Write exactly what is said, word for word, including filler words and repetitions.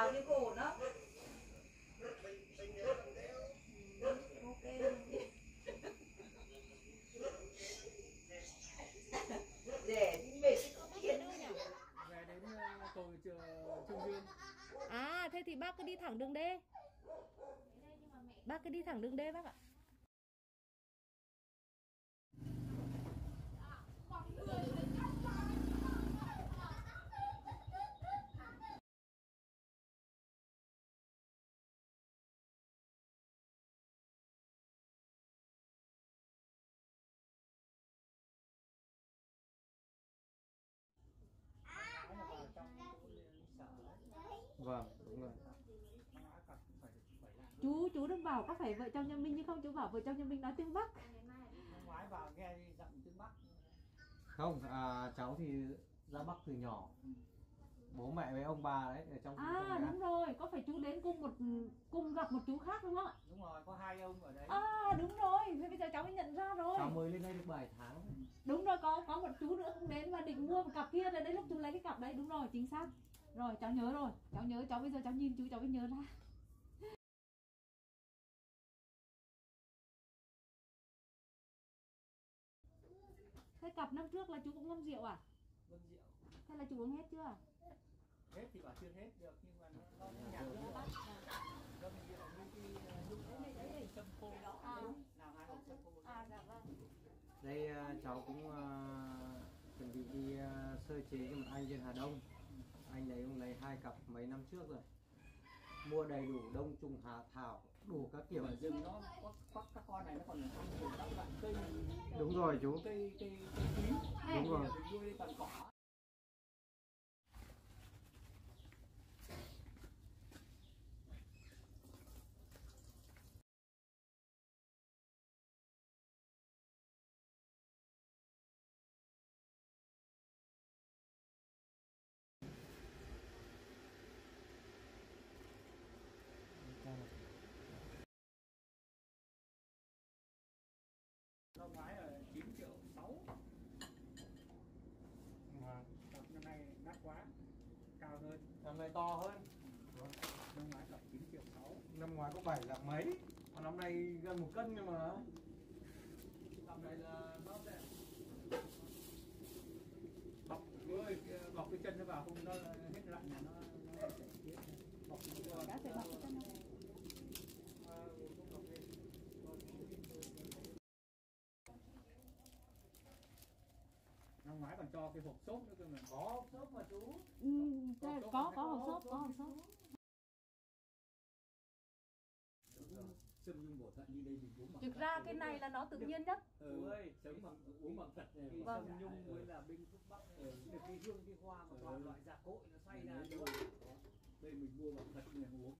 vào cái cổ nó. Ok. Rẻ thì về cái cốt kiện đâu nhỉ? Về đến cầu Trương Dương. À thế thì bác cứ đi thẳng đường D. Bác cứ đi thẳng đường D bác ạ. Vâng, đúng rồi. Chú chú đừng bảo có phải vợ chồng nhà mình, nhưng không chú bảo vợ chồng nhà mình nói tiếng Bắc. Ngoái vào nghe giọng tiếng Bắc. Không, à, cháu thì ra Bắc từ nhỏ. Bố mẹ với ông bà đấy ở trong. À đúng rồi, có phải chú đến cùng một cùng gặp một chú khác đúng không ạ? Đúng rồi, có hai ông ở đấy. À đúng rồi, thế bây giờ cháu mới nhận ra rồi. Cháu mới lên đây được bảy tháng. Đúng rồi, có có một chú nữa không đến và định mua một cặp kia, là đến lúc chú lấy cái cặp đấy. Đúng rồi, chính xác. Rồi cháu nhớ rồi, cháu nhớ, cháu bây giờ cháu nhìn chú cháu mới nhớ ra. Thế cặp năm trước là chú cũng ngâm rượu à? Ngâm rượu. Thế là chú uống hết chưa? Hết thì bảo chưa hết được, nhưng mà nó nhạt nữa. Ngâm rượu với cái lúc đấy sâm khô đó. Nào hai hộp sâm khô. À dạ vâng. Đây cháu cũng uh, chuẩn bị đi uh, sơ chế cho một anh trên Hà Đông. Anh đấy cũng lấy hai cặp mấy năm trước rồi. Mua đầy đủ đông trùng hạ thảo, đủ các kiểu. Ở rừng nó có, có các con này nó còn ăn nhiều các loại cây. Đúng rồi chú. Cây cây cây quý. Đúng rồi. Mình nuôi toàn cỏ. Năm ngoái là chín triệu sáu. Mà năm nay đắt quá, cao hơn. Năm nay to hơn. Năm ngoái tầm chín triệu sáu. Năm ngoái có bảy là mấy, mà năm nay gần một cân nhưng mà. Năm nay là nó sẽ bọc cái bọc cái chân nó vào, không nó hết lạnh là nó nó sẽ chết. Bọc nó Đã phải bọc cái chân không? Năm ngoái còn cho cái hộp xốp nữa cơ mà. Có hộp xốp mà chú. Ừ, có có, có hộp xốp, có hộp xốp. Sâm nhung bổ thận đi đây thì uống bằng. Thực ra cái này là nó tự nhiên nhất. Ừ ơi, sớm bằng uống bằng tật này. Vâng. Sâm nhung mới là bên thuốc bắc. Ừ. Được cái hương cái hoa mà toàn loại dạ cội nó xoay ra. Đây mình mua bằng thật này uống.